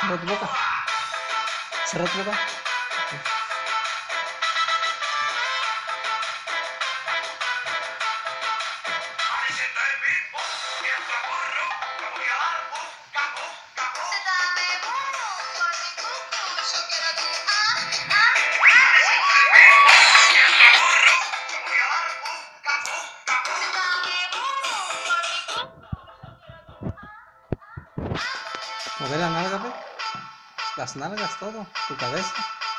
Cierra tu boca. Cierra tu boca. Mover la nalga, ve. Las nalgas, todo. Tu cabeza.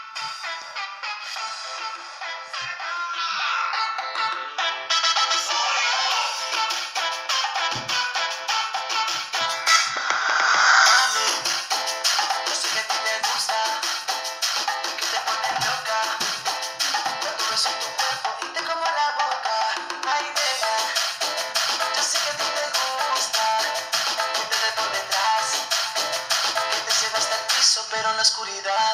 Pero en la oscuridad.